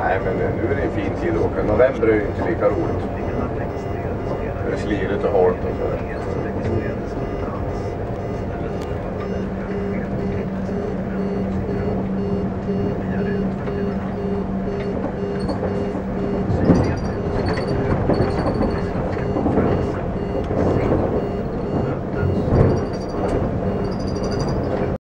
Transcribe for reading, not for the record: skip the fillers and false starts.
Nej, men nu är det en fin tid att åka. November är ju inte lika roligt. Det är slirigt och halt och så.